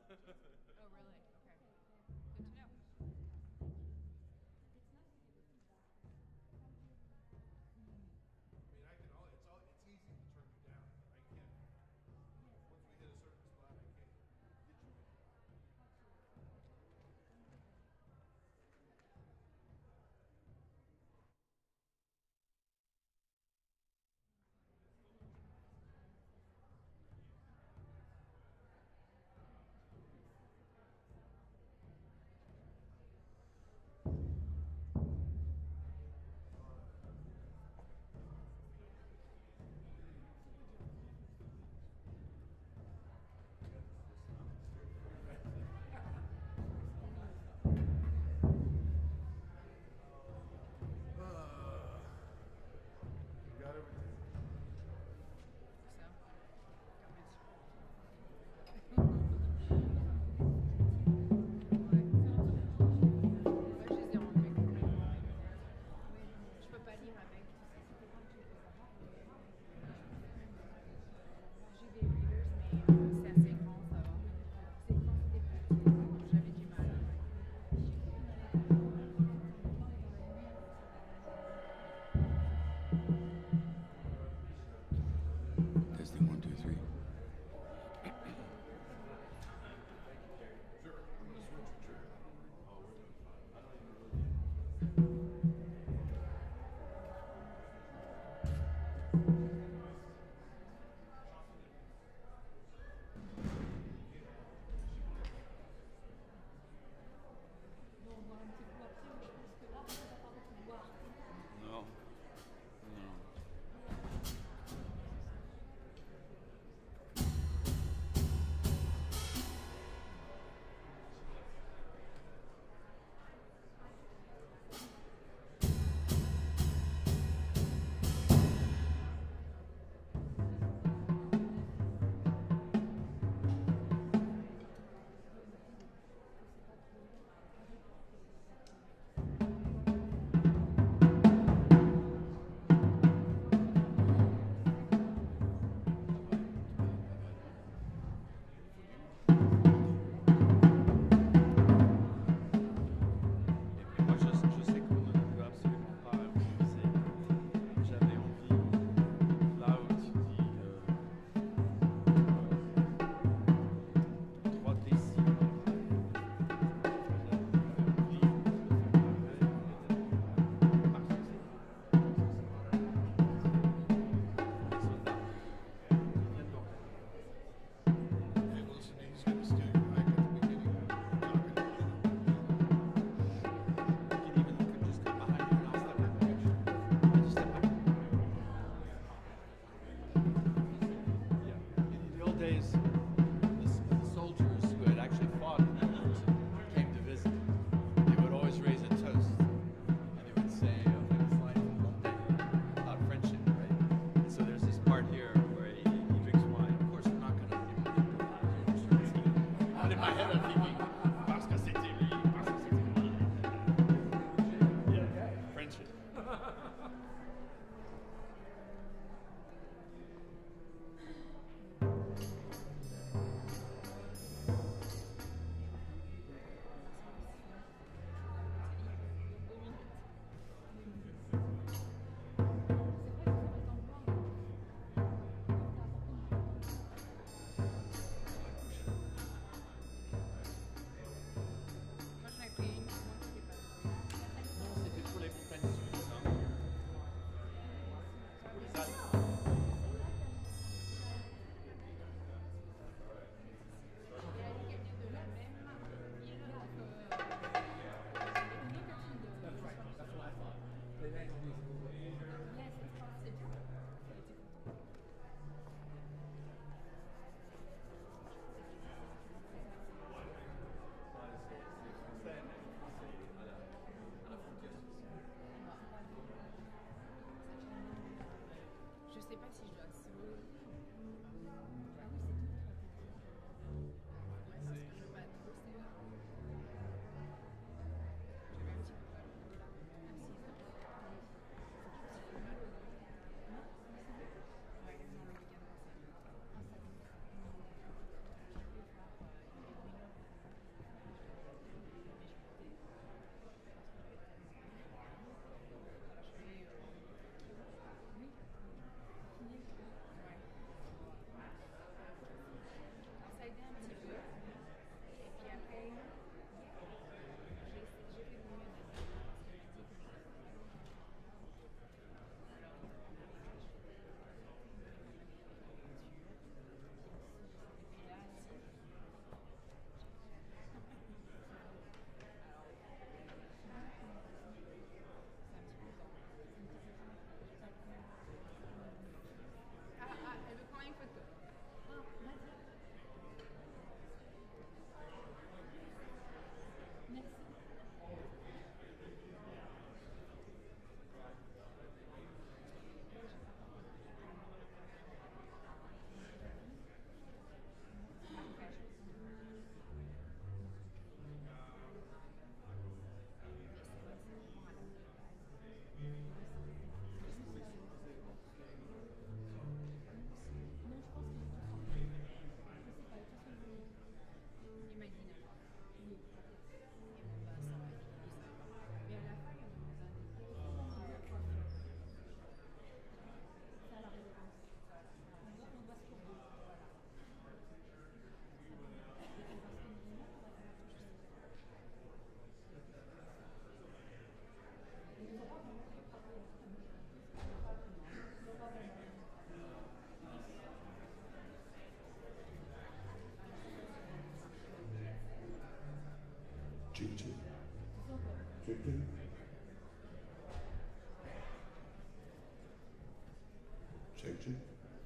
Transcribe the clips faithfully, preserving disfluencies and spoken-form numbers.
Oh, really? Okay. Good to know. I mean, I can all. It's all. It's easy to turn you down, but I can't. Once we hit a certain spot, I can't get you in. Check, check. Check, check.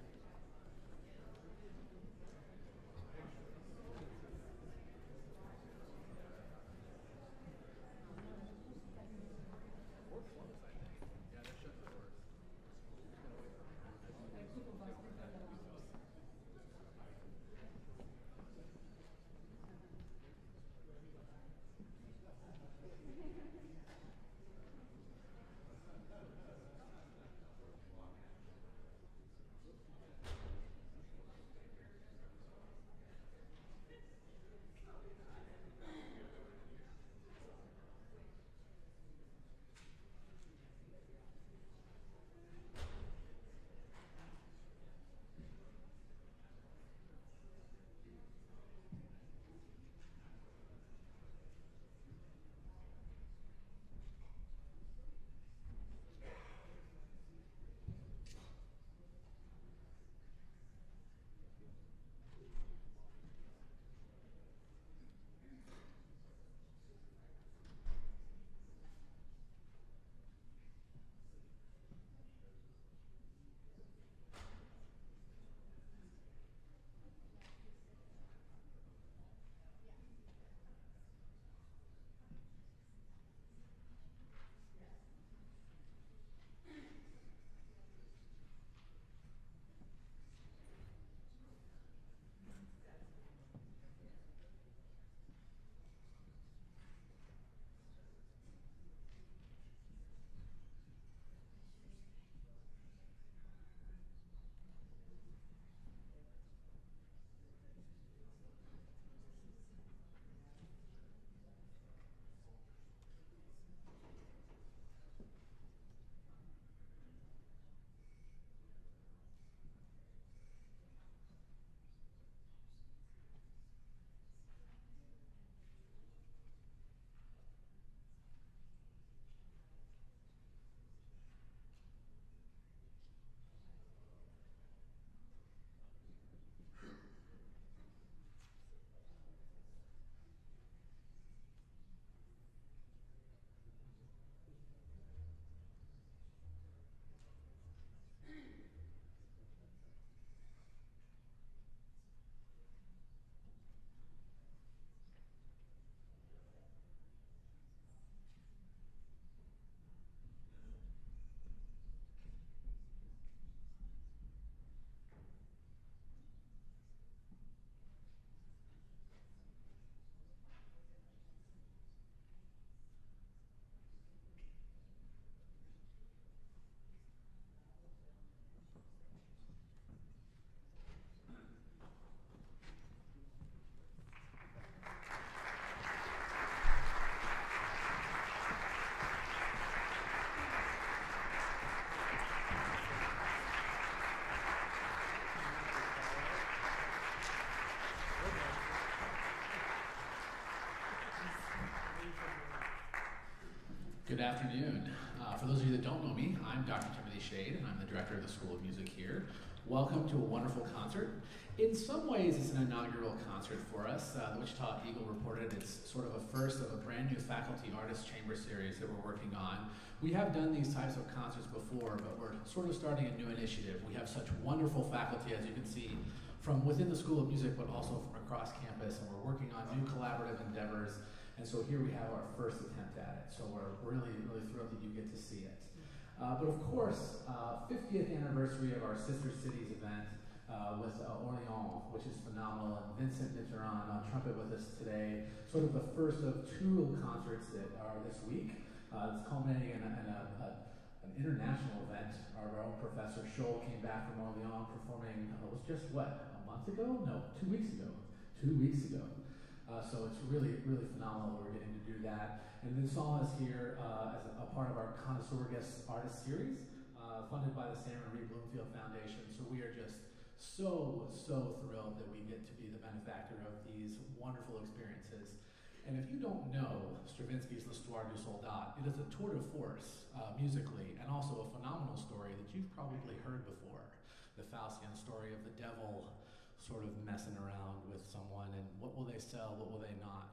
Good afternoon. Uh, for those of you that don't know me, I'm Doctor Timothy Shade, and I'm the director of the School of Music here. Welcome to a wonderful concert. In some ways, it's an inaugural concert for us. Uh, the Wichita Eagle reported it's sort of a first of a brand new faculty artist chamber series that we're working on. We have done these types of concerts before, but we're sort of starting a new initiative. We have such wonderful faculty, as you can see, from within the School of Music, but also from across campus, and we're working on new collaborative endeavors. And so here we have our first attempt at it. So we're really, really thrilled that you get to see it. Uh, but of course, uh, fiftieth anniversary of our Sister Cities event uh, with uh, Orléans, which is phenomenal, and Vincent Mitterrand on trumpet with us today. Sort of the first of two concerts that are this week. Uh, it's culminating in, a, in a, a, an international event. Our, our own professor, Rachelle, came back from Orléans performing, uh, it was just what, a month ago? No, two weeks ago. Two weeks ago. Uh, so it's really, really phenomenal that we're getting to do that. And then Saul is here uh, as a, a part of our Connoisseur Guest Artist Series, uh, funded by the Sam and Marie Bloomfield Foundation. So we are just so, so thrilled that we get to be the benefactor of these wonderful experiences. And if you don't know Stravinsky's L'Histoire du Soldat, it is a tour de force uh, musically, and also a phenomenal story that you've probably heard before. The Faustian story of the devil sort of messing around with someone, and what will they sell, what will they not?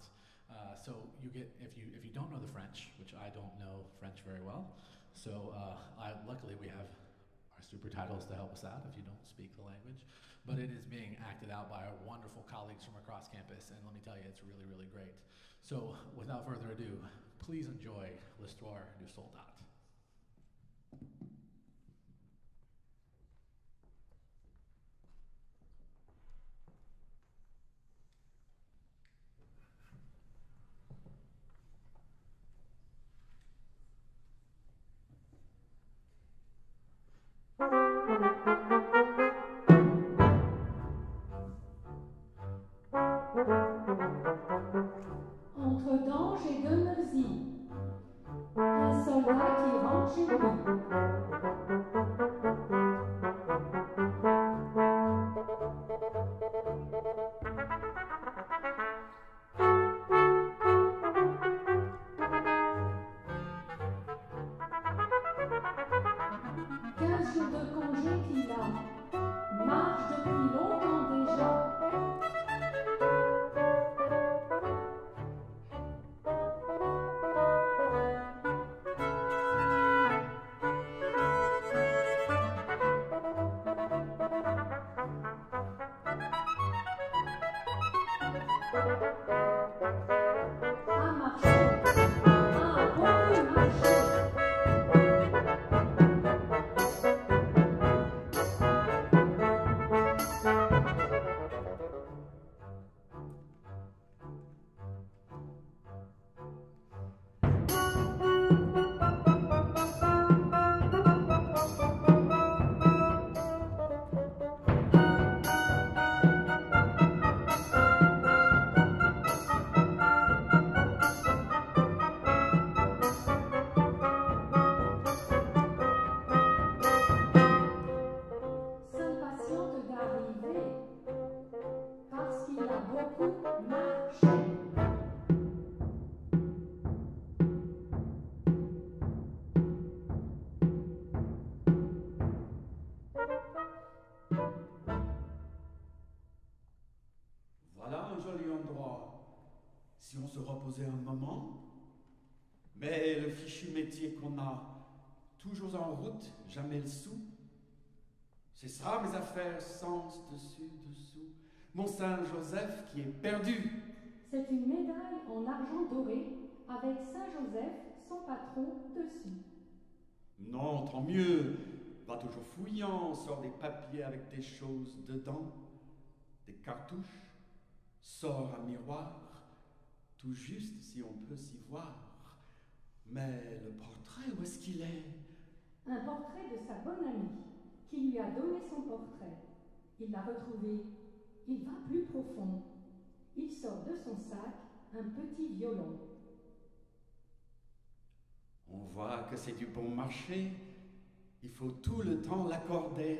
Uh, so you get, if you if you don't know the French, which I don't know French very well, so uh, I, luckily we have our super titles to help us out if you don't speak the language. But it is being acted out by our wonderful colleagues from across campus, and let me tell you, it's really, really great. So without further ado, please enjoy L'Histoire du Soldat. Entre Dange et Guernesey, un soldat qui rentre chez lui. Quinze jours de congé qu'il a, marche depuis longtemps déjà. A marché, a beaucoup marché. S'impatiente d'arriver parce qu'il a beaucoup marché. Voilà un joli endroit. Si on se reposait un moment. Mais le fichu métier qu'on a, toujours en route, jamais le sou. C'est ça mes affaires, sens dessus, dessous. Mon Saint-Joseph qui est perdu. C'est une médaille en argent doré avec Saint-Joseph, son patron, dessus. Non, tant mieux. Va toujours fouillant, sort des papiers avec des choses dedans. Des cartouches, sort un miroir, tout juste si on peut s'y voir. Mais le portrait, où est-ce qu'il est? Un portrait de sa bonne amie, qui lui a donné son portrait. Il l'a retrouvé. Il va plus profond. Il sort de son sac un petit violon. On voit que c'est du bon marché. Il faut tout le temps l'accorder.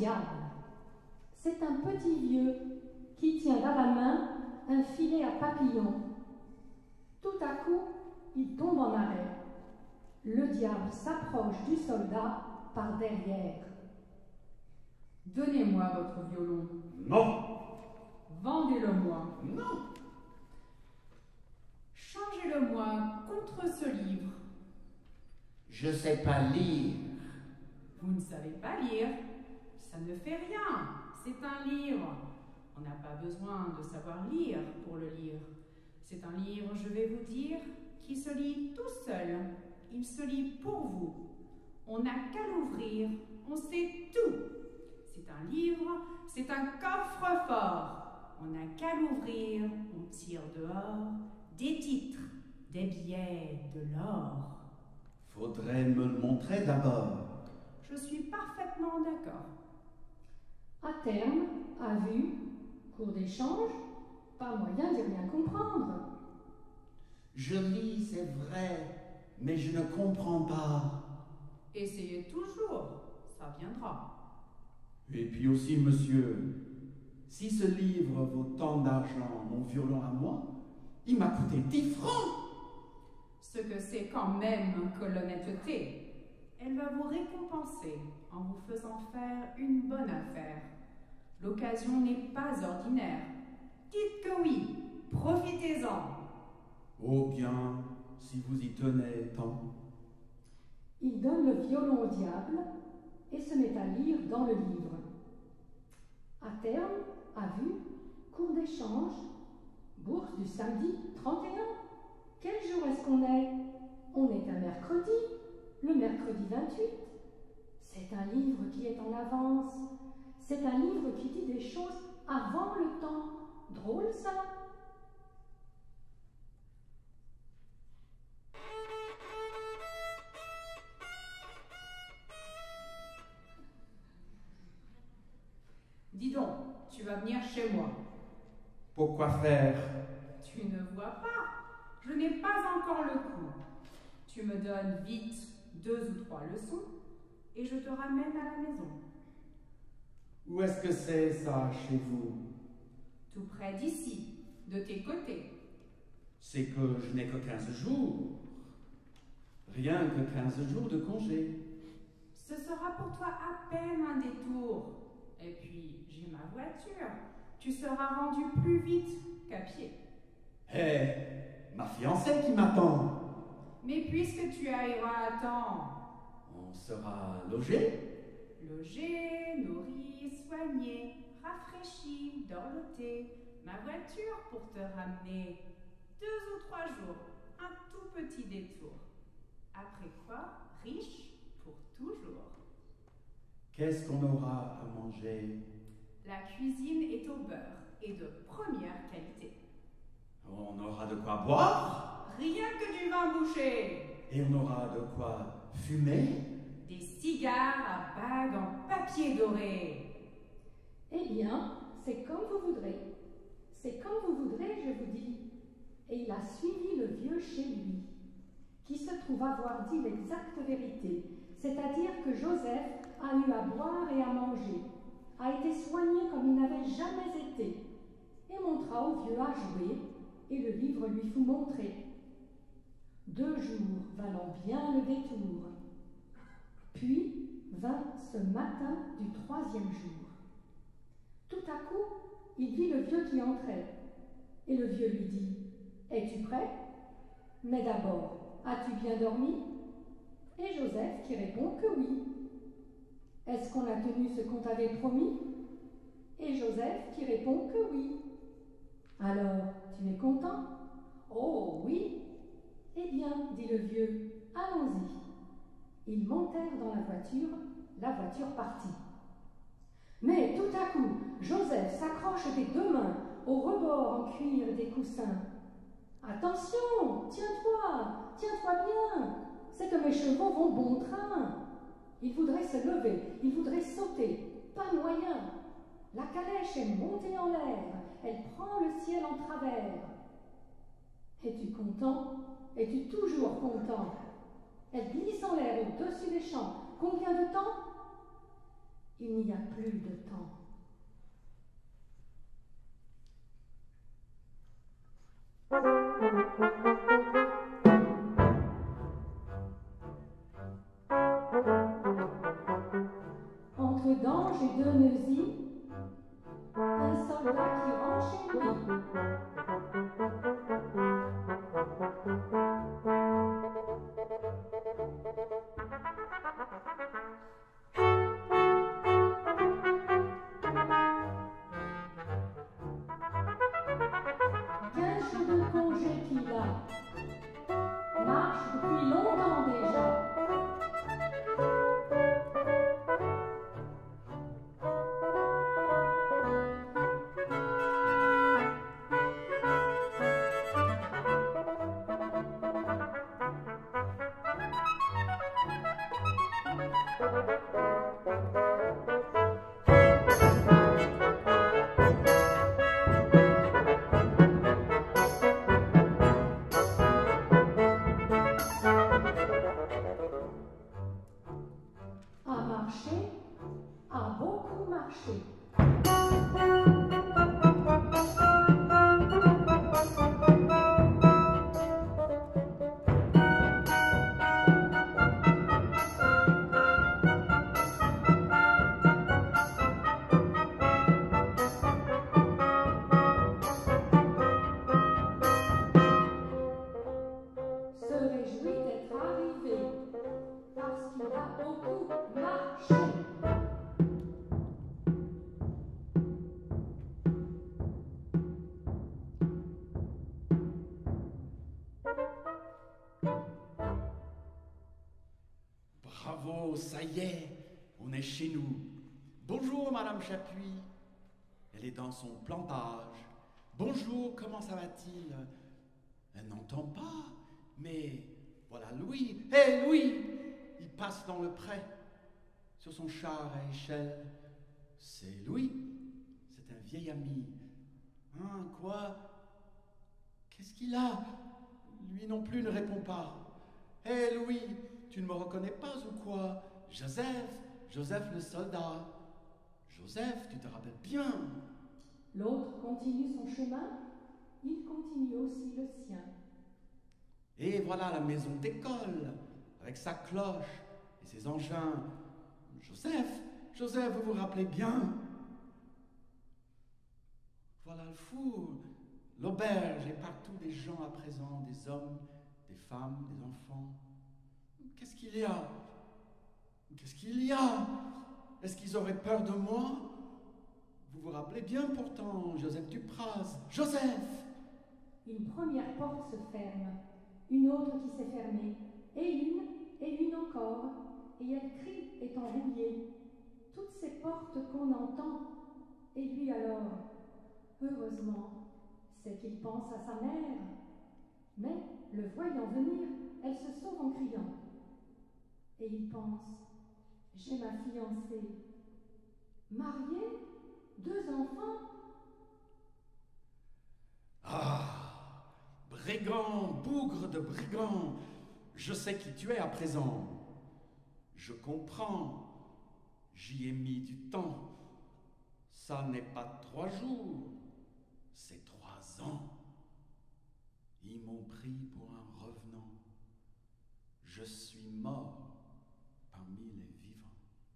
diable. C'est un petit vieux qui tient dans la main un filet à papillons. Tout à coup, il tombe en arrêt. Le diable s'approche du soldat par derrière. Donnez-moi votre violon. Non. Vendez-le-moi. Non. Changez-le-moi contre ce livre. Je sais pas lire. Vous ne savez pas lire? Ça ne fait rien. C'est un livre. On n'a pas besoin de savoir lire pour le lire. C'est un livre, je vais vous dire, qui se lit tout seul. Il se lit pour vous. On n'a qu'à l'ouvrir. On sait tout. C'est un livre, c'est un coffre-fort. On n'a qu'à l'ouvrir. On tire dehors des titres, des billets, de l'or. Faudrait me le montrer d'abord. Je suis parfaitement d'accord. À terme, à vue, cours d'échange, pas moyen d'y rien comprendre. Je lis, c'est vrai, mais je ne comprends pas. Essayez toujours, ça viendra. Et puis aussi, monsieur, si ce livre vaut tant d'argent, mon violon à moi, il m'a coûté dix francs. Ce que c'est quand même que l'honnêteté, elle va vous récompenser en vous faisant faire une bonne affaire. L'occasion n'est pas ordinaire. Dites que oui, profitez-en. Oh bien, si vous y tenez tant. Il donne le violon au diable et se met à lire dans le livre. À terme, à vue, cours d'échange, bourse du samedi trente et un. Quel jour est-ce qu'on est? On est un mercredi, le mercredi vingt-huit. C'est un livre qui est en avance. C'est un livre qui dit des choses avant le temps. Drôle, ça? Dis donc, tu vas venir chez moi. Pourquoi faire? Tu ne vois pas, je n'ai pas encore le coup. Tu me donnes vite deux ou trois leçons et je te ramène à la maison. Où est-ce que c'est ça chez vous? Tout près d'ici, de tes côtés. C'est que je n'ai que quinze jours. Rien que quinze jours de congé. Ce sera pour toi à peine un détour. Et puis, j'ai ma voiture. Tu seras rendu plus vite qu'à pied. Eh, ma fiancée qui m'attend. Mais puisque tu iras à temps, On sera logé? logé, nourri, soigné, rafraîchi, dorloté, ma voiture pour te ramener deux ou trois jours, un tout petit détour. Après quoi, riche pour toujours. Qu'est-ce qu'on aura à manger? La cuisine est au beurre et de première qualité. On aura de quoi boire? Rien que du vin bouché. Et on aura de quoi fumer? Des cigares à bagues en papier doré. Eh bien, c'est comme vous voudrez. C'est comme vous voudrez, je vous dis. Et il a suivi le vieux chez lui, qui se trouve avoir dit l'exacte vérité, c'est-à-dire que Joseph a eu à boire et à manger, a été soigné comme il n'avait jamais été, et montra au vieux à jouer, et le livre lui fut montré. Deux jours valant bien le détour. Puis vint ce matin du troisième jour. Tout à coup, il vit le vieux qui entrait, et le vieux lui dit « Es-tu prêt? Mais d'abord, as-tu bien dormi ?» Et Joseph qui répond que oui. « Est-ce qu'on a tenu ce qu'on t'avait promis ?» Et Joseph qui répond que oui. « Alors, tu es content? »« Oh oui !»« Eh bien, dit le vieux, allons-y. » Ils montèrent dans la voiture, la voiture partit. Mais tout à coup, Joseph s'accroche des deux mains au rebord en cuir des coussins. « Attention, tiens-toi, tiens-toi bien, c'est que mes chevaux vont bon train. » Il voudrait se lever, il voudrait sauter, pas moyen. La calèche est montée en l'air, elle prend le ciel en travers. Es-tu content? Es-tu toujours content? Elle glisse en l'air au-dessus des champs. Combien de temps? Il n'y a plus de temps. Entre Dange et Deneuzy, un soldat qui rentre chez lui. Quinze jours de congé qu'il a, marche depuis longtemps déjà. A marché, a beaucoup marché. Se réjouit d'être arrivé, parce qu'il a beaucoup marché. Bravo, ça y est, on est chez nous. Bonjour, Madame Chapuis. Elle est dans son plantage. Bonjour, comment ça va-t-il? Elle n'entend pas, mais voilà Louis. Hé, hey, Louis! Il passe dans le pré, sur son char à échelle. C'est Louis, c'est un vieil ami. Hein, quoi? Qu'est-ce qu'il a? Lui non plus ne répond pas. Hé, hey, Louis, tu ne me reconnais pas ou quoi? Joseph, Joseph le soldat. Joseph, tu te rappelles bien? L'autre continue son chemin, il continue aussi le sien. Et voilà la maison d'école, avec sa cloche et ses engins. Joseph, Joseph, vous vous rappelez bien? Voilà le four, l'auberge et partout des gens à présent, des hommes, des femmes, des enfants. Qu'est-ce qu'il y a? Qu'est-ce qu'il y a? Est-ce qu'ils auraient peur de moi? Vous vous rappelez bien pourtant, Joseph Dupraz. Joseph! Une première porte se ferme, une autre qui s'est fermée, et une, et une encore, et elle crie étant rouillée. Toutes ces portes qu'on entend, et lui alors, heureusement, c'est qu'il pense à sa mère. Mais, le voyant venir, elle se sauve en criant. Et il pense, j'ai ma fiancée, mariée, deux enfants. Ah, brigand, bougre de brigand, je sais qui tu es à présent. Je comprends, j'y ai mis du temps. Ça n'est pas trois jours, c'est trois ans. Ils m'ont pris pour un revenant. Je suis mort parmi les vivants.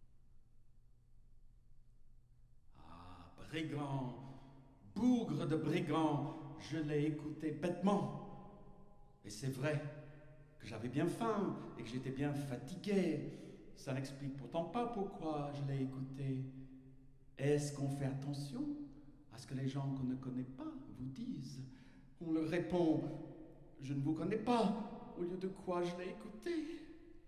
Ah, brigand, bougre de brigand, je l'ai écouté bêtement. Et c'est vrai que j'avais bien faim et que j'étais bien fatigué. Ça n'explique pourtant pas pourquoi je l'ai écouté. Est-ce qu'on fait attention à ce que les gens qu'on ne connaît pas vous disent? On leur répond, je ne vous connais pas, au lieu de quoi je l'ai écouté.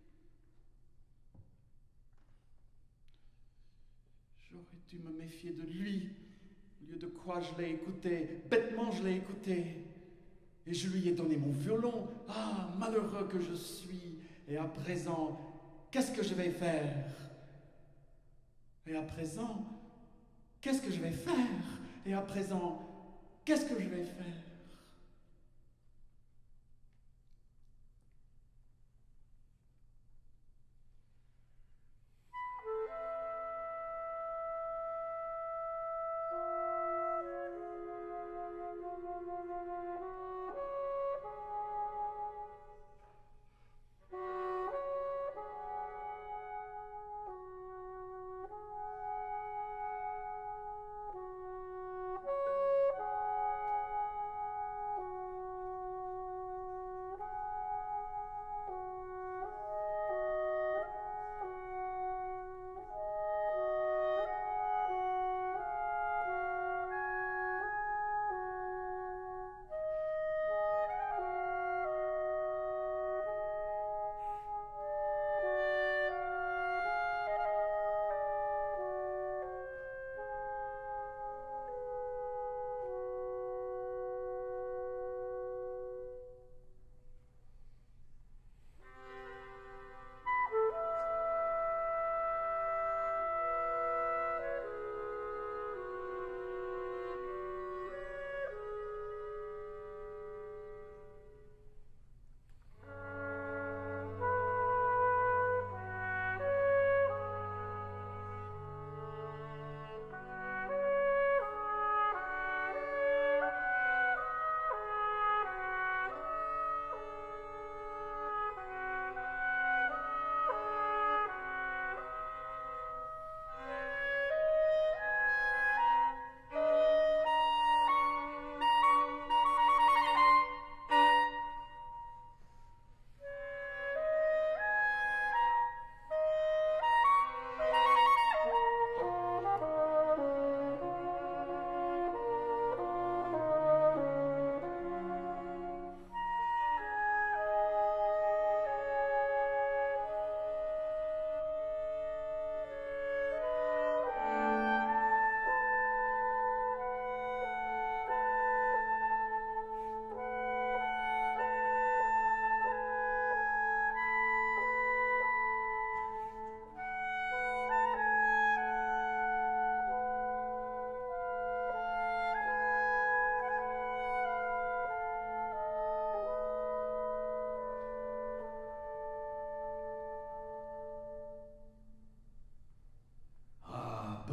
J'aurais dû me méfier de lui, au lieu de quoi je l'ai écouté. Bêtement, je l'ai écouté. Et je lui ai donné mon violon. Ah, malheureux que je suis. Et à présent, qu'est-ce que je vais faire? Et à présent, qu'est-ce que je vais faire? Et à présent, qu'est-ce que je vais faire?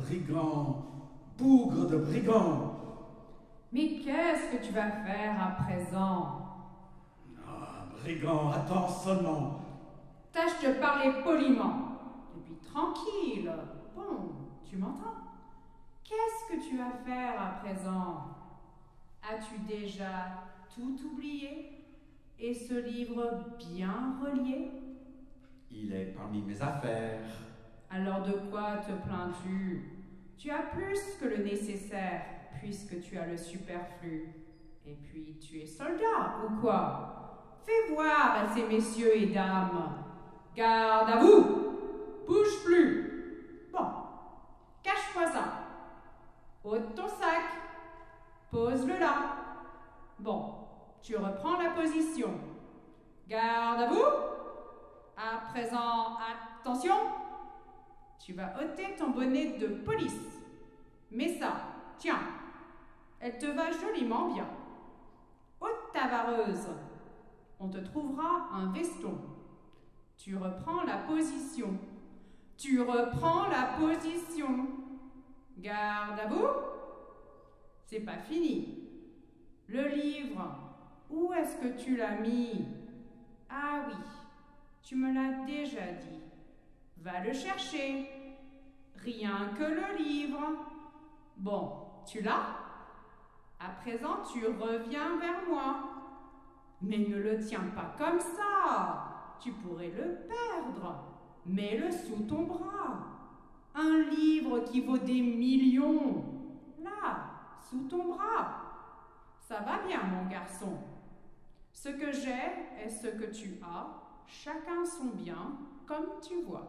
brigand, bougre de brigand. Mais qu'est-ce que tu vas faire à présent? Ah, brigand, attends seulement. Tâche de parler poliment. Et puis tranquille. Bon, tu m'entends? Qu'est-ce que tu vas faire à présent? As-tu déjà tout oublié? Et ce livre bien relié? Il est parmi mes affaires. Alors de quoi te plains-tu? Tu as plus que le nécessaire, puisque tu as le superflu. Et puis tu es soldat, ou quoi? Fais voir à ces messieurs et dames. Garde à vous! Bouge plus! Bon, cache-moi ça. Ôte ton sac. Pose-le là. Bon, tu reprends la position. Garde à vous! À présent, attention! Tu vas ôter ton bonnet de police. Mets ça, tiens, elle te va joliment bien. Ôte ta vareuse. On te trouvera un veston. Tu reprends la position. Tu reprends la position. Garde à vous. C'est pas fini. Le livre, où est-ce que tu l'as mis? Ah oui, tu me l'as déjà dit. Va le chercher. Rien que le livre. Bon, tu l'as? À présent, tu reviens vers moi. Mais ne le tiens pas comme ça. Tu pourrais le perdre. Mets-le sous ton bras. Un livre qui vaut des millions. Là, sous ton bras. Ça va bien, mon garçon. Ce que j'ai est ce que tu as. Chacun son bien, comme tu vois.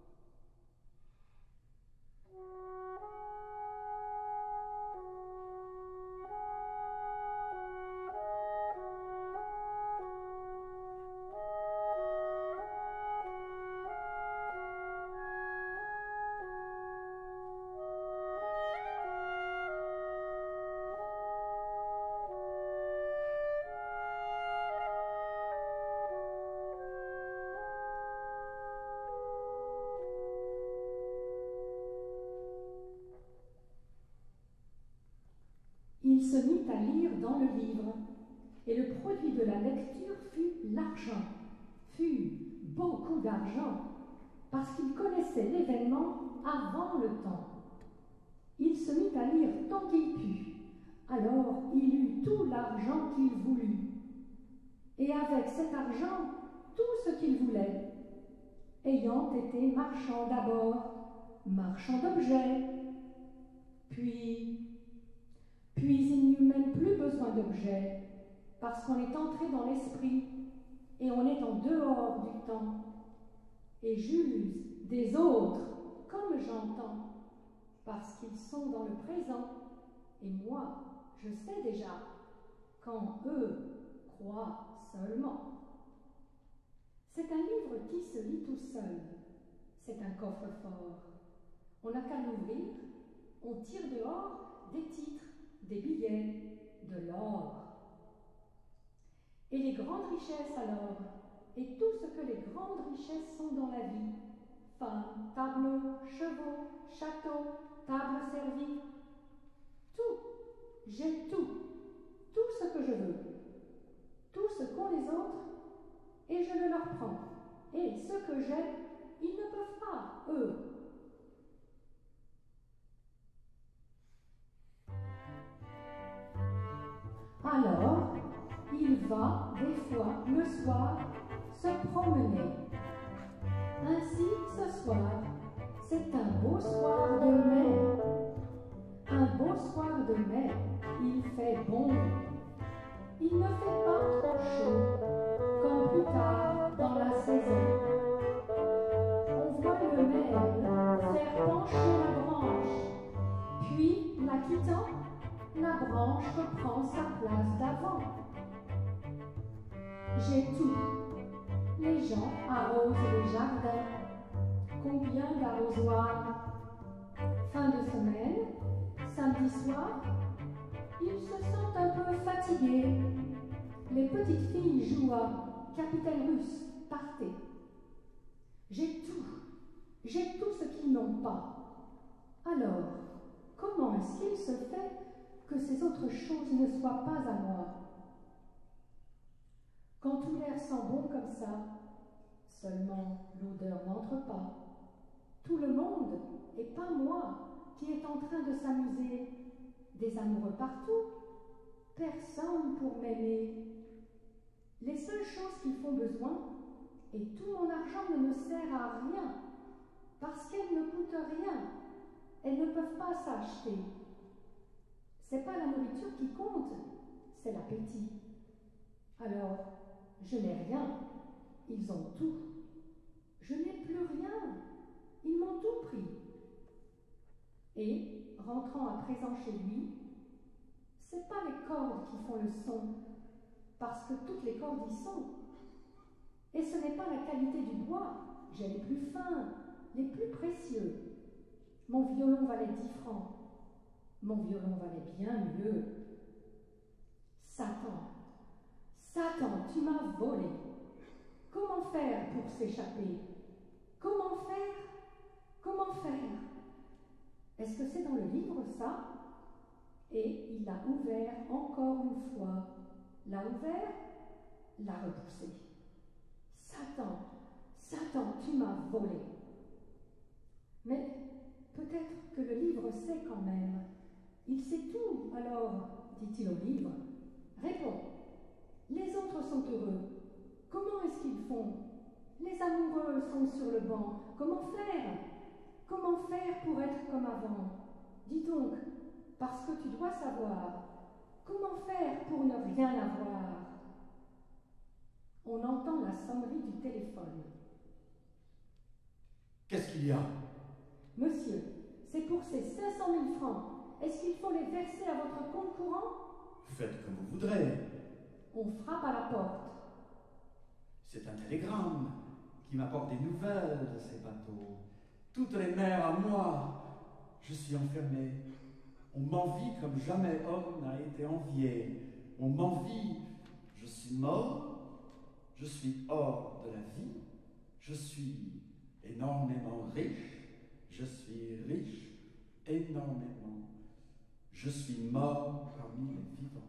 Il se mit à lire dans le livre, et le produit de la lecture fut l'argent, fut beaucoup d'argent, parce qu'il connaissait l'événement avant le temps. Il se mit à lire tant qu'il put, alors il eut tout l'argent qu'il voulut, et avec cet argent, tout ce qu'il voulait, ayant été marchand d'abord, marchand d'objets, puis... Puis il n'y eut même plus besoin d'objets, parce qu'on est entré dans l'esprit, et on est en dehors du temps, et j'use des autres comme j'entends, parce qu'ils sont dans le présent, et moi, je sais déjà, quand eux croient seulement. C'est un livre qui se lit tout seul, c'est un coffre-fort. On n'a qu'à l'ouvrir, on tire dehors des titres, des billets, de l'or. Et les grandes richesses alors, et tout ce que les grandes richesses sont dans la vie, femmes, tableaux, chevaux, châteaux, tables servies, tout, j'ai tout, tout ce que je veux, tout ce qu'ont les autres, et je le leur prends. Et ce que j'ai, ils ne peuvent pas, eux. Alors, il va, des fois, le soir, se promener. Ainsi, ce soir, c'est un beau soir de mai. Un beau soir de mai, il fait bon. Il ne fait pas trop chaud, comme plus tard dans la saison. On voit le maire faire pencher la branche, puis, la quittant, la branche reprend sa place d'avant. J'ai tout. Les gens arrosent les jardins. Combien d'arrosoirs? Fin de semaine, samedi soir, ils se sentent un peu fatigués. Les petites filles jouent à Capitaine Russe, partez. J'ai tout. J'ai tout ce qu'ils n'ont pas. Alors, Alors, comment est-ce qu'il se fait que ces autres choses ne soient pas à moi? Quand tout l'air sent bon comme ça, seulement l'odeur n'entre pas. Tout le monde, et pas moi, qui est en train de s'amuser. Des amoureux partout, personne pour m'aimer. Les seules choses qu'ils font besoin, et tout mon argent ne me sert à rien, parce qu'elles ne coûtent rien. Elles ne peuvent pas s'acheter. C'est pas la nourriture qui compte, c'est l'appétit. Alors, je n'ai rien, ils ont tout. Je n'ai plus rien, ils m'ont tout pris. Et, rentrant à présent chez lui, c'est pas les cordes qui font le son, parce que toutes les cordes y sont. Et ce n'est pas la qualité du bois, j'ai les plus fins, les plus précieux. Mon violon valait dix francs. Mon violon valait bien mieux. Satan, Satan, tu m'as volé. Comment faire pour s'échapper? Comment faire? Comment faire? Est-ce que c'est dans le livre, ça? Et il l'a ouvert encore une fois. L'a ouvert, l'a repoussé. Satan, Satan, tu m'as volé. Mais peut-être que le livre sait quand même. Il sait tout, alors, dit-il au livre. Réponds. Les autres sont heureux. Comment est-ce qu'ils font? Les amoureux sont sur le banc. Comment faire? Comment faire pour être comme avant? Dis donc, parce que tu dois savoir. Comment faire pour ne rien avoir? On entend la sonnerie du téléphone. Qu'est-ce qu'il y a? Monsieur, c'est pour ces cinq cent mille francs. Est-ce qu'il faut les verser à votre compte courant? Faites comme vous voudrez. On frappe à la porte. C'est un télégramme qui m'apporte des nouvelles de ces bateaux. Toutes les mers à moi. Je suis enfermé. On m'envie comme jamais homme n'a été envié. On m'envie. Je suis mort. Je suis hors de la vie. Je suis énormément riche. Je suis riche énormément. Je suis mort parmi les vivants.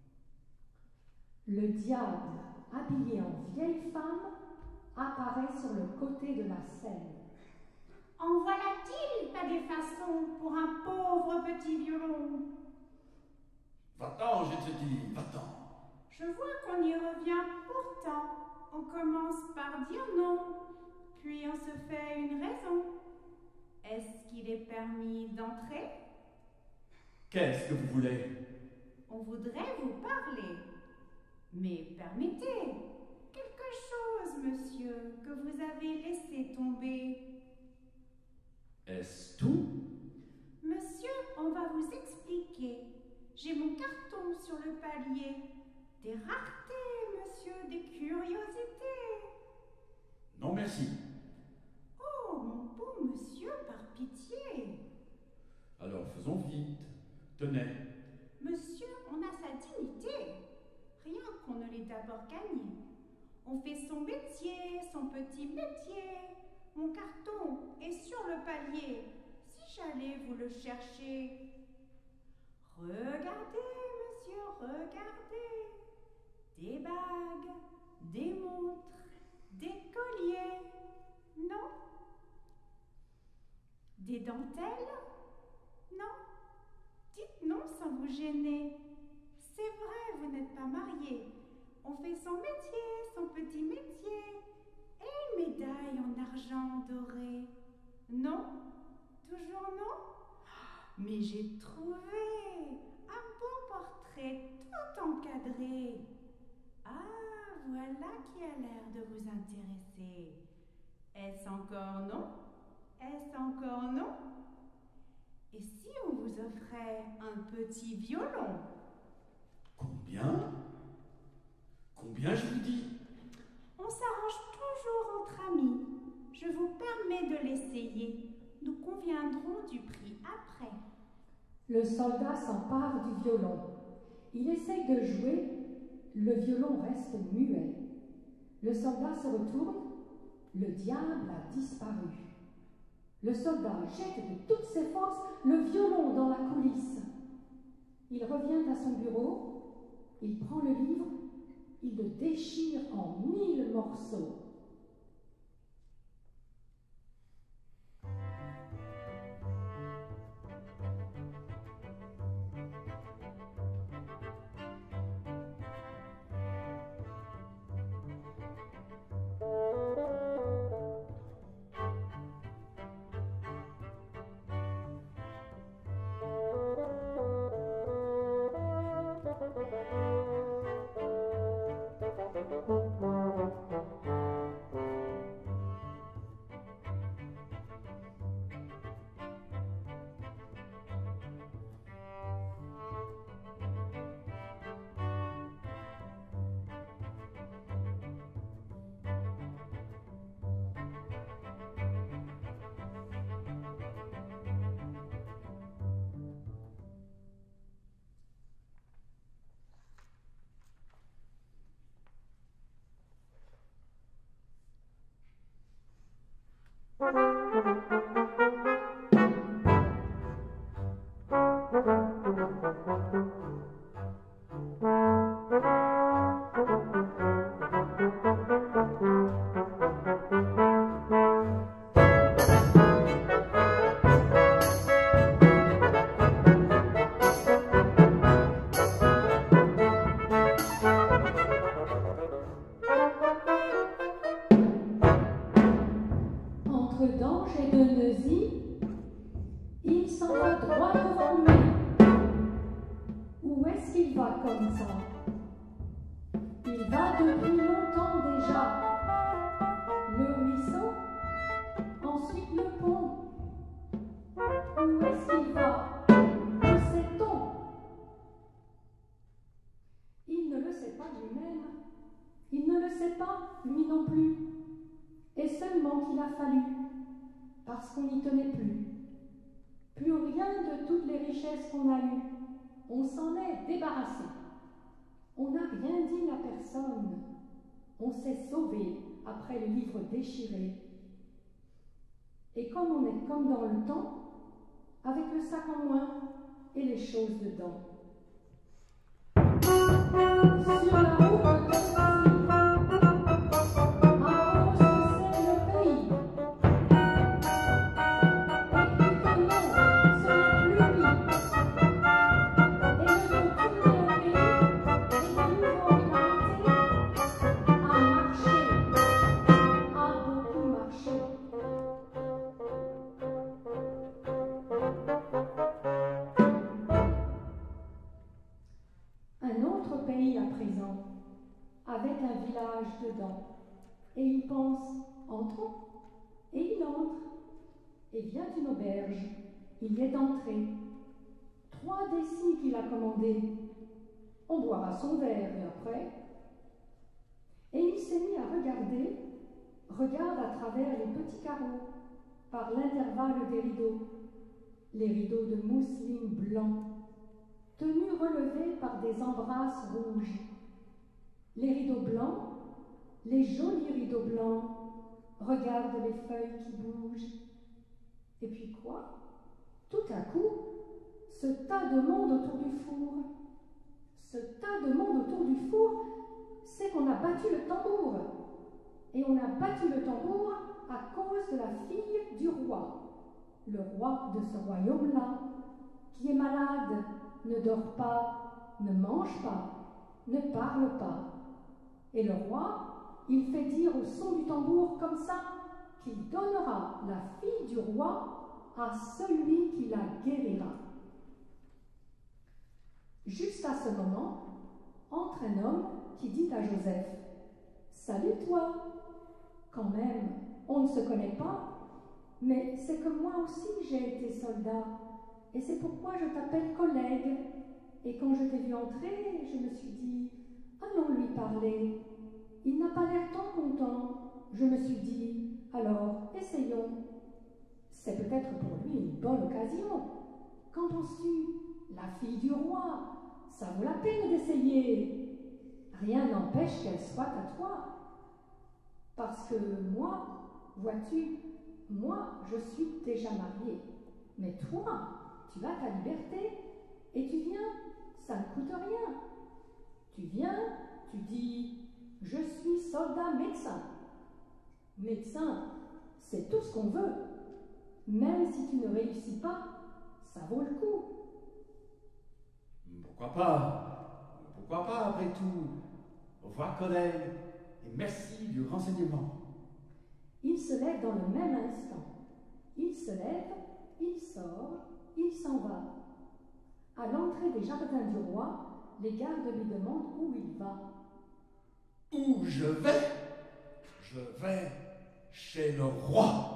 Le diable, habillé en vieille femme, apparaît sur le côté de la scène. En voilà-t-il pas des façons pour un pauvre petit violon? Va-t'en, je te dis, va-t'en. Je vois qu'on y revient pourtant. On commence par dire non, puis on se fait une raison. Est-ce qu'il est permis d'entrer? Qu'est-ce que vous voulez? On voudrait vous parler. Mais permettez, quelque chose, monsieur, que vous avez laissé tomber. Est-ce tout? Monsieur, on va vous expliquer. J'ai mon carton sur le palier. Des raretés, monsieur, des curiosités. Non, merci. Oh, mon beau monsieur, par pitié. Alors faisons vite. Tenez. Monsieur, on a sa dignité. Rien qu'on ne l'ait d'abord gagné. On fait son métier, son petit métier. Mon carton est sur le palier. Si j'allais vous le chercher. Regardez, monsieur, regardez. Des bagues, des montres, des colliers. Non? Des dentelles? Non? Dites non sans vous gêner. C'est vrai, vous n'êtes pas marié. On fait son métier, son petit métier. Et une médaille en argent doré. Non? Toujours non? Mais j'ai trouvé un beau portrait tout encadré. Ah, voilà qui a l'air de vous intéresser. Est-ce encore non? Est-ce encore non? Et si on vous offrait un petit violon? Combien? Combien je vous dis? On s'arrange toujours entre amis. Je vous permets de l'essayer. Nous conviendrons du prix après. Le soldat s'empare du violon. Il essaye de jouer. Le violon reste muet. Le soldat se retourne. Le diable a disparu. Le soldat jette de toutes ses forces le Il revient à son bureau, il prend le livre, il le déchire en mille morceaux. Parce qu'on n'y tenait plus. Plus rien de toutes les richesses qu'on a eues. On s'en est débarrassé. On n'a rien dit à personne. On s'est sauvé après le livre déchiré. Et comme on est comme dans le temps, avec le sac en moins et les choses dedans. Sur la route de avec un village dedans. Et il pense, entrons. Et il entre. Et vient une auberge. Il y est entré. Trois décis qu'il a commandés. On boira son verre et après. Et il s'est mis à regarder, regarde à travers les petits carreaux, par l'intervalle des rideaux, les rideaux de mousseline blanc, tenus relevés par des embrasses rouges. Les rideaux blancs, les jolis rideaux blancs, regardent les feuilles qui bougent. Et puis quoi? Tout à coup, ce tas de monde autour du four, ce tas de monde autour du four, c'est qu'on a battu le tambour. Et on a battu le tambour à cause de la fille du roi, le roi de ce royaume-là, qui est malade, ne dort pas, ne mange pas, ne parle pas. Et le roi, il fait dire au son du tambour comme ça qu'il donnera la fille du roi à celui qui la guérira. Juste à ce moment, entre un homme qui dit à Joseph « Salut toi !» Quand même, on ne se connaît pas, mais c'est que moi aussi j'ai été soldat, et c'est pourquoi je t'appelle collègue. Et quand je t'ai vu entrer, je me suis dit « Allons lui parler. Il n'a pas l'air tant content. » Je me suis dit « Alors, essayons. » C'est peut-être pour lui une bonne occasion. Qu'en penses-tu? La fille du roi, ça vaut la peine d'essayer. Rien n'empêche qu'elle soit à toi. Parce que moi, vois-tu, moi, je suis déjà mariée. Mais toi, tu as ta liberté Et tu viens, ça ne coûte rien. Tu viens, tu dis « Je suis soldat médecin ». Médecin, c'est tout ce qu'on veut. Même si tu ne réussis pas, ça vaut le coup. Pourquoi pas? Pourquoi pas après tout? Au revoir, collègue, et merci du renseignement. Il se lève dans le même instant. Il se lève, il sort, il s'en va. À l'entrée des jardins du roi, les gardes lui demandent où il va. Où je vais? Je vais chez le roi.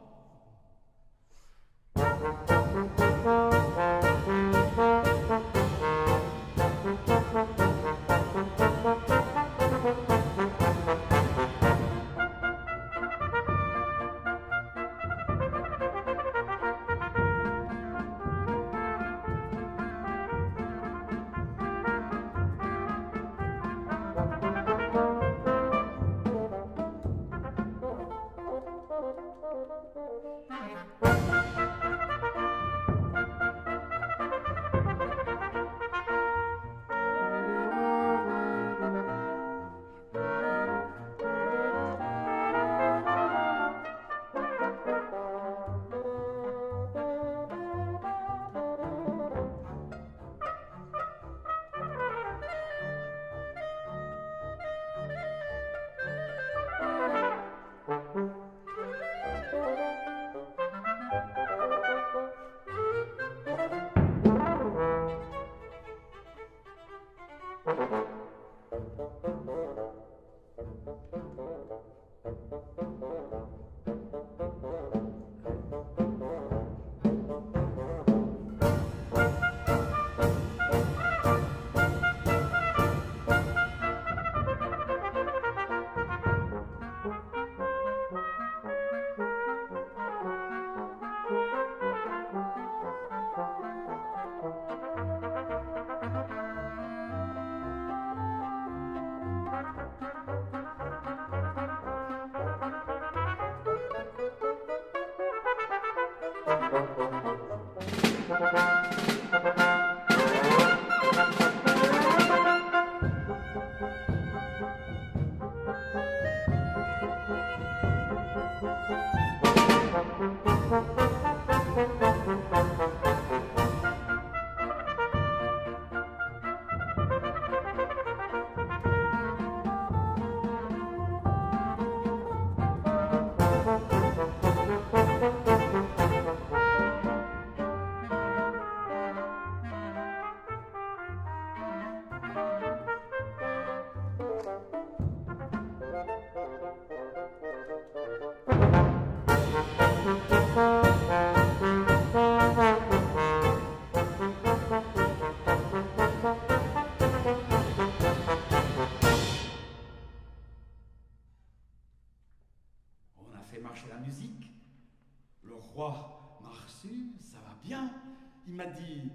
Il m'a dit,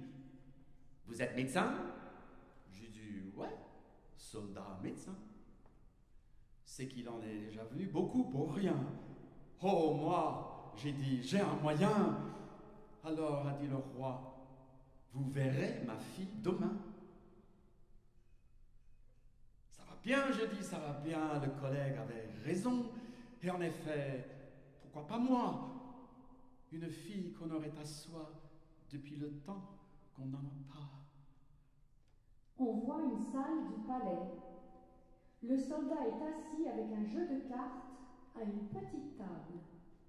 vous êtes médecin? J'ai dit, ouais, soldat médecin. C'est qu'il en est déjà venu beaucoup pour rien. Oh, moi, j'ai dit, j'ai un moyen. Alors a dit le roi, vous verrez ma fille demain. Ça va bien, je dis, ça va bien, le collègue avait raison. Et en effet, pourquoi pas moi? Une fille qu'on aurait à soi depuis le temps qu'on n'en a pas. On voit une salle du palais. Le soldat est assis avec un jeu de cartes à une petite table.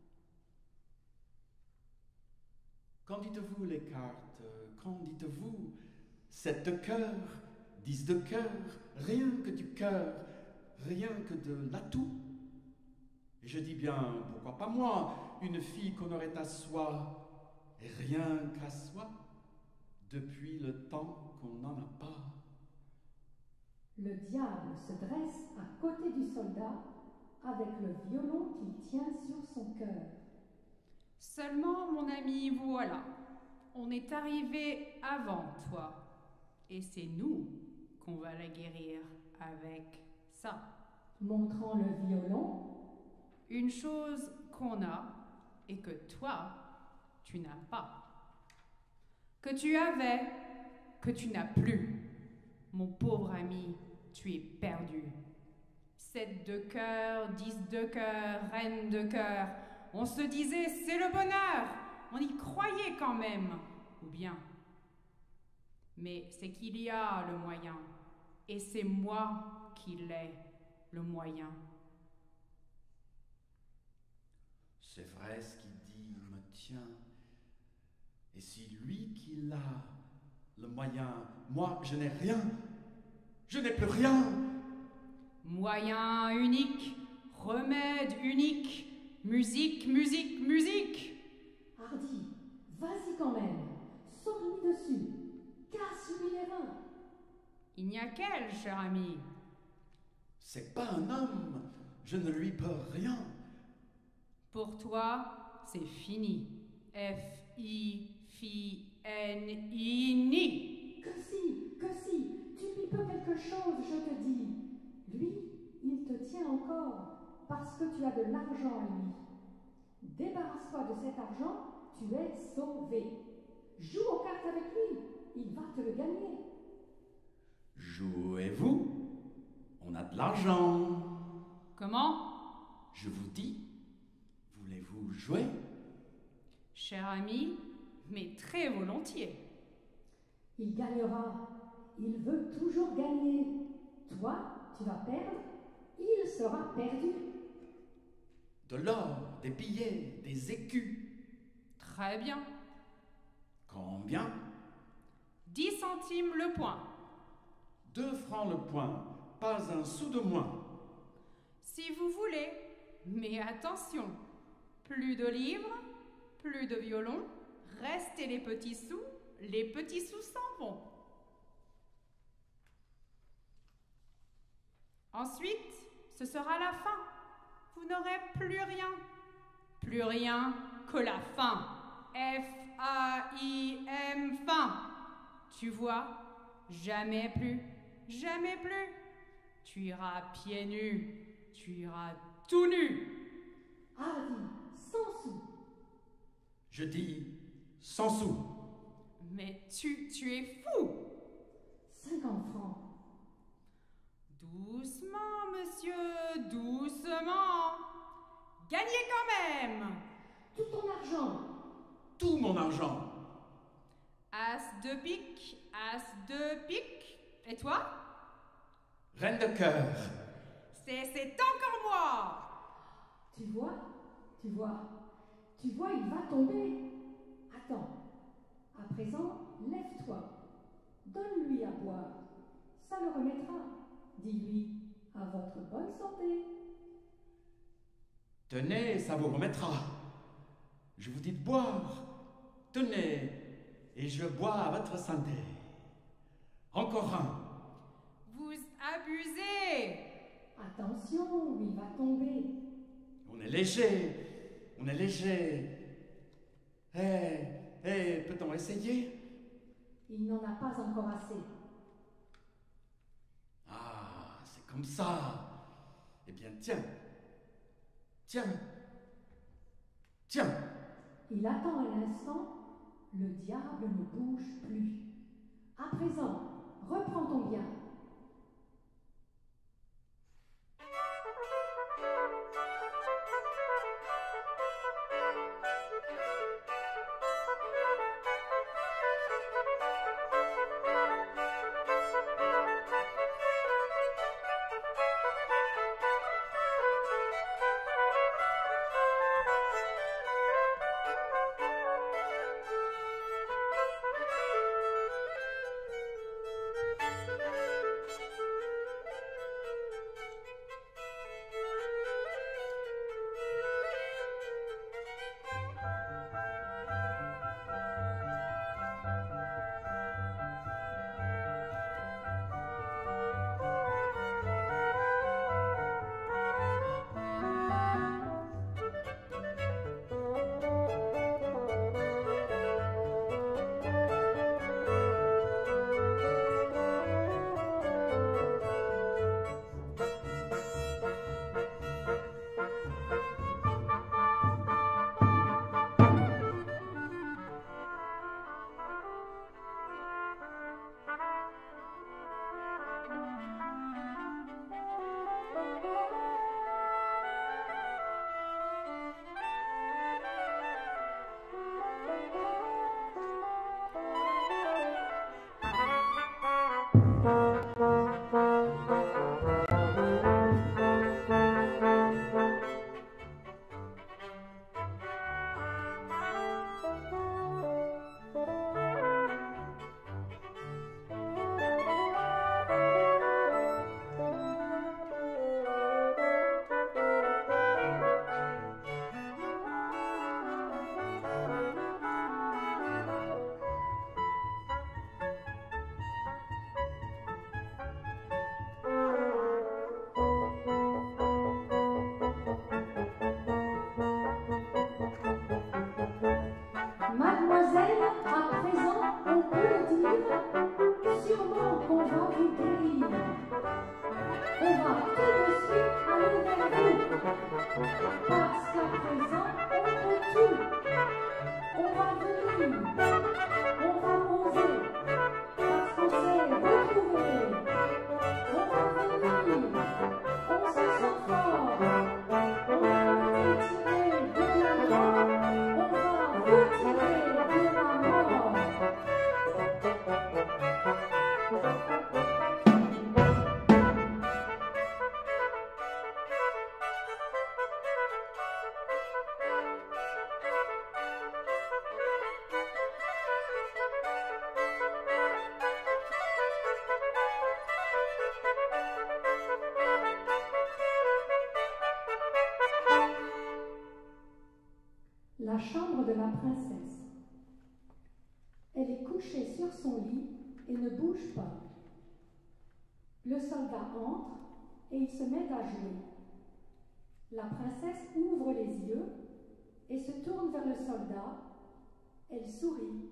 Qu'en dites-vous les cartes? Qu'en dites-vous? Sept de cœur, dix de cœur, rien que du cœur, rien que de l'atout. Et je dis bien, pourquoi pas moi, une fille qu'on aurait à soi, et rien qu'à soi, depuis le temps qu'on n'en a pas. Le diable se dresse à côté du soldat avec le violon qu'il tient sur son cœur. Seulement, mon ami, voilà. On est arrivé avant toi. Et c'est nous qu'on va la guérir avec ça. Montrant le violon. Une chose qu'on a et que toi, tu n'as pas. Que tu avais que tu n'as plus. Mon pauvre ami, tu es perdu. Sept de cœur, dix de cœur, reine de cœur. On se disait, c'est le bonheur. On y croyait quand même. Ou bien. Mais c'est qu'il y a le moyen. Et c'est moi qui l'ai, le moyen. C'est vrai, ce qu'il dit me tient. Et si lui qui l'a, le moyen, moi je n'ai rien, je n'ai plus rien. Moyen unique, remède unique, musique, musique, musique. Hardy, vas-y quand même, saute-lui dessus, casse-lui les reins. Il n'y a qu'elle, cher ami. C'est pas un homme, je ne lui peux rien. Pour toi, c'est fini. F I F I N I N I. Que si, que si, tu lui peux quelque chose, je te dis. Lui, il te tient encore, parce que tu as de l'argent à lui. Débarrasse-toi de cet argent, tu es sauvé. Joue aux cartes avec lui, il va te le gagner. Jouez-vous, on a de l'argent. Comment? Je vous dis, voulez-vous jouer? Cher ami, mais très volontiers. Il gagnera, il veut toujours gagner. Toi, tu vas perdre, il sera perdu. De l'or, des billets, des écus. Très bien. Combien? Dix centimes le point. Deux francs le point, pas un sou de moins. Si vous voulez, mais attention, plus de livres, plus de violons, restez les petits sous, les petits sous s'en vont. Ensuite, ce sera la fin. Vous n'aurez plus rien. Plus rien que la fin. F A I M, fin. Tu vois, jamais plus, jamais plus. Tu iras pieds nus, tu iras tout nu. Hardy, cent sous. Je dis cent sous. Mais tu, tu es fou. Cinquante francs. Doucement, monsieur, doucement. Gagnez quand même. Tout ton argent. Tout mon argent. As de pique, as de pique. Et toi? Reine de cœur. C'est, c'est encore moi. Tu vois, tu vois, tu vois, il va tomber. Attends. À présent, lève-toi. Donne-lui à boire. Ça le remettra. Dis-lui, à votre bonne santé. Tenez, ça vous remettra. Je vous dis de boire. Tenez, et je bois à votre santé. Encore un. Vous abusez. Attention, il va tomber. On est léger, on est léger. Eh, eh, peut-on essayer? Il n'en a pas encore assez. Ah, c'est comme ça. Eh bien, tiens. Tiens. Tiens. Il attend un instant, le diable ne bouge plus. À présent, reprends ton bien. Mademoiselle, à présent, on peut le dire, sûrement qu'on va vous guérir. On va tout de suite aller vers vous, parce qu'à présent, on peut tout. On va venir, on va oser, parce qu'on s'est retrouvé. On va venir, on se sent fort, on a été tiré de la mort, on va vous tirer de la mort. La chambre de la princesse. Elle est couchée sur son lit et ne bouge pas. Le soldat entre et il se met à jouer. La princesse ouvre les yeux et se tourne vers le soldat. Elle sourit.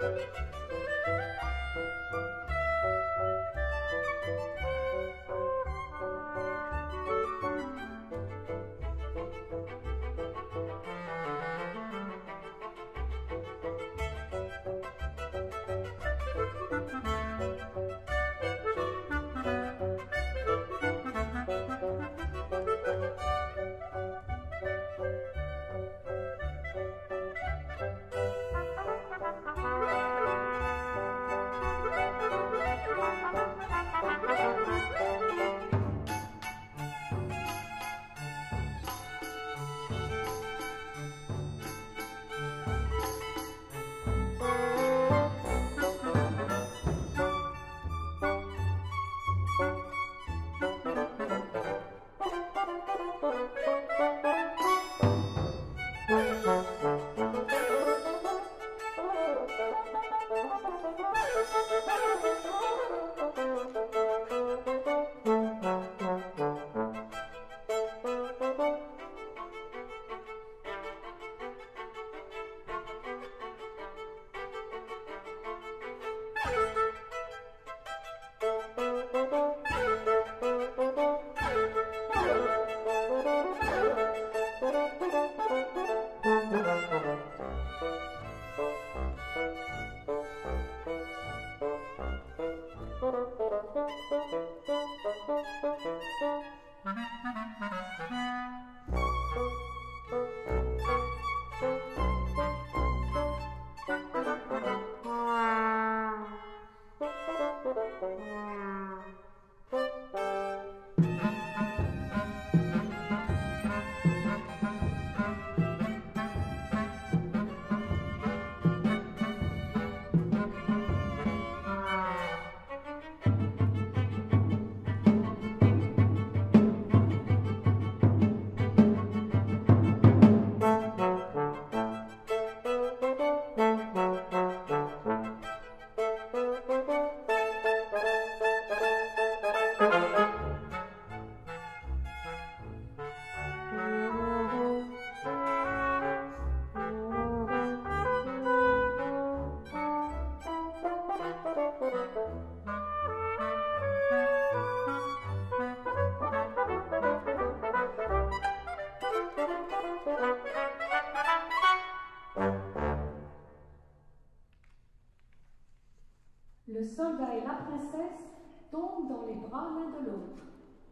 Le soldat et la princesse tombent dans les bras l'un de l'autre.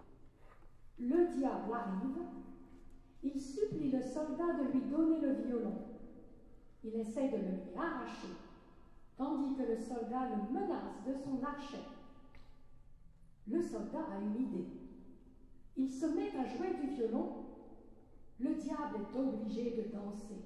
Le diable arrive, il supplie le soldat de lui donner le violon. Il essaie de le lui arracher, tandis que le soldat le menace de son archet. Le soldat a une idée. Il se met à jouer du violon. Le diable est obligé de danser.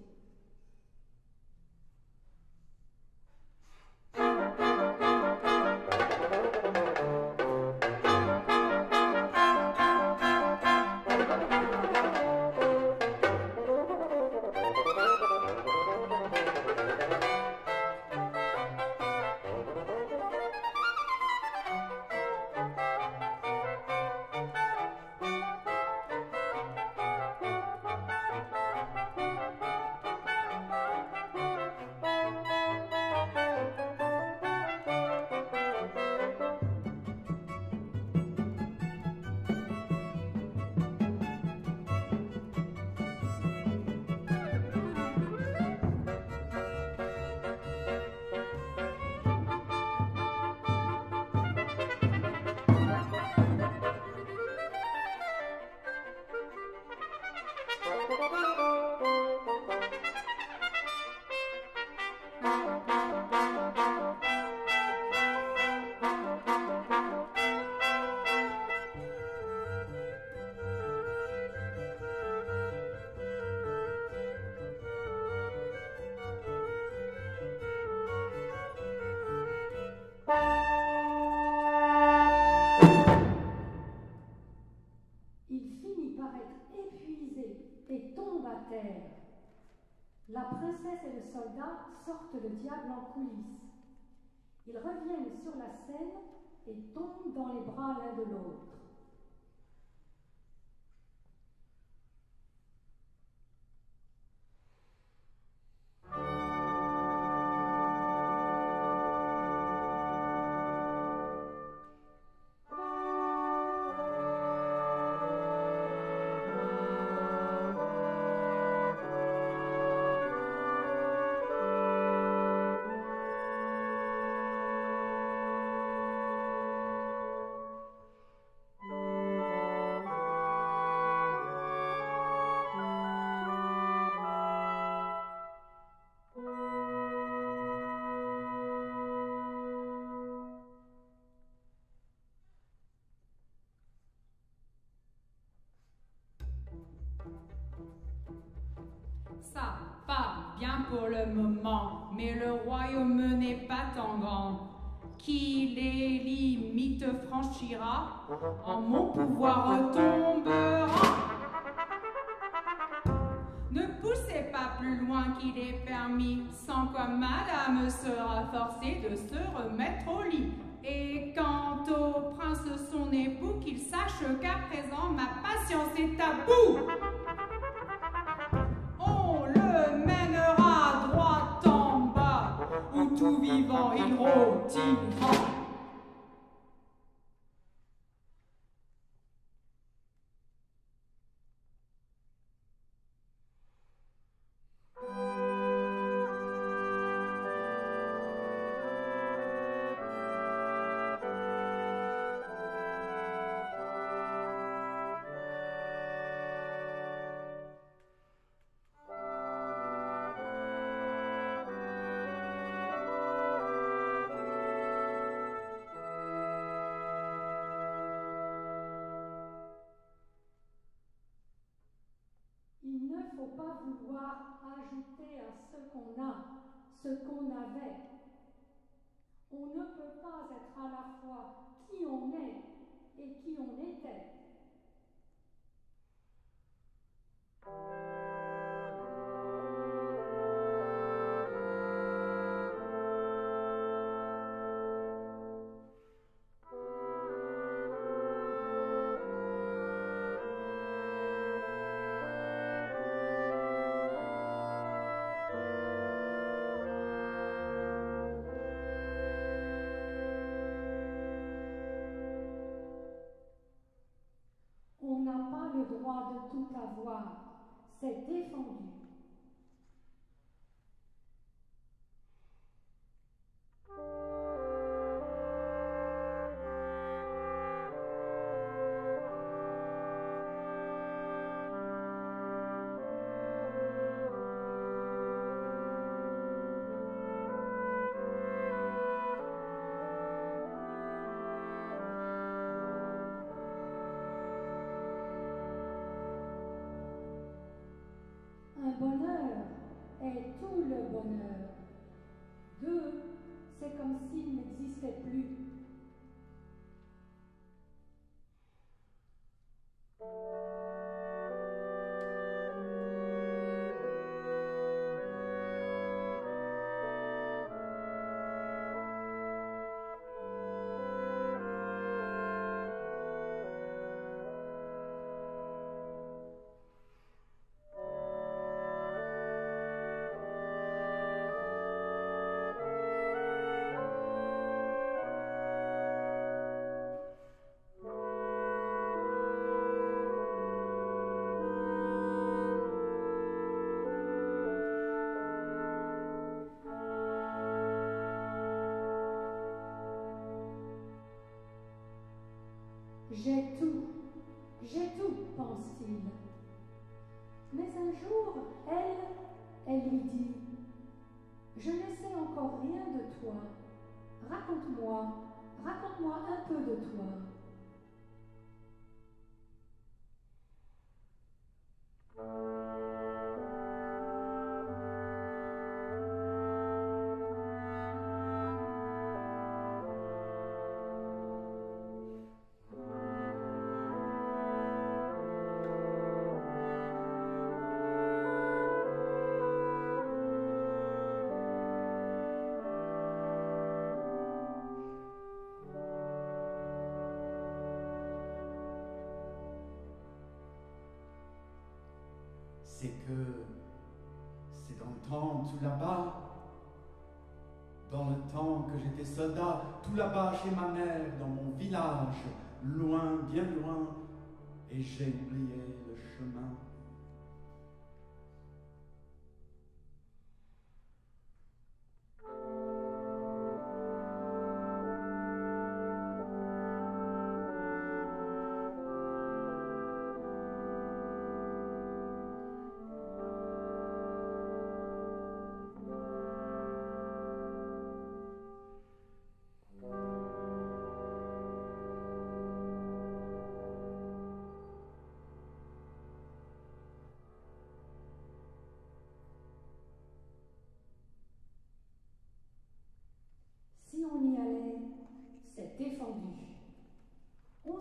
La princesse et le soldat sortent le diable en coulisses. Ils reviennent sur la scène et tombent dans les bras l'un de l'autre. pour le moment, mais le royaume n'est pas tant grand. Qui les limites franchira, en mon pouvoir tombera. Ne poussez pas plus loin qu'il est permis, sans quoi madame sera forcée de se remettre au lit. Et quant au prince son époux, qu'il sache qu'à présent ma patience est à bout. On le mènera droit en bas, où tout vivant il rôtira. Il ne faut pas vouloir ajouter à ce qu'on a, ce qu'on avait. On ne peut pas être à la fois qui on est et qui on était. On n'a pas le droit de tout avoir, c'est défendu. Un bonheur est tout le bonheur. Deux, c'est comme s'il n'existait plus. J'ai tout, j'ai tout, pense-t-il. Mais un jour, elle, elle lui dit, je ne sais encore rien de toi. Raconte-moi, raconte-moi un peu de toi. C'est que c'est dans le temps tout là-bas, dans le temps que j'étais soldat, tout là-bas chez ma mère, dans mon village, loin, bien loin, et j'ai oublié le chemin.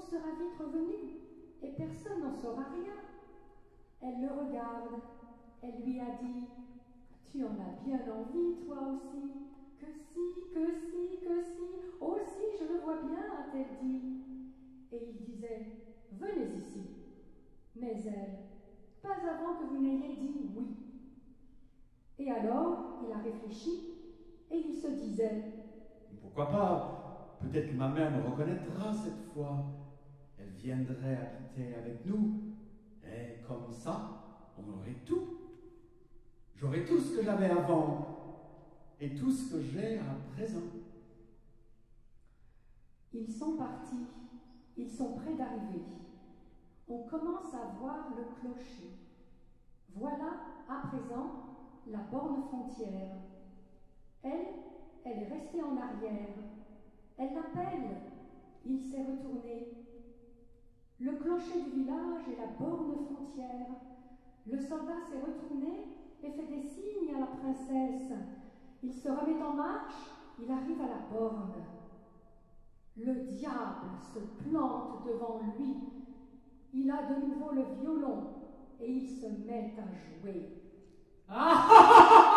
sera vite revenu et personne n'en saura rien. Elle le regarde. Elle lui a dit « Tu en as bien envie, toi aussi. Que si, que si, que si. Aussi, je le vois bien, a-t-elle dit. » Et il disait « Venez ici. » Mais elle « Pas avant que vous n'ayez dit oui. » Et alors, il a réfléchi et il se disait « Pourquoi pas? Peut-être que ma mère me reconnaîtra cette fois. Elle viendrait habiter avec nous. Et comme ça, on aurait tout. J'aurais tout ce que j'avais avant et tout ce que j'ai à présent. » Ils sont partis. Ils sont près d'arriver. On commence à voir le clocher. Voilà, à présent, la borne frontière. Elle, elle est restée en arrière. Elle l'appelle. Il s'est retourné. Le clocher du village et la borne frontière. Le soldat s'est retourné et fait des signes à la princesse. Il se remet en marche. Il arrive à la borne. Le diable se plante devant lui. Il a de nouveau le violon et il se met à jouer. Ah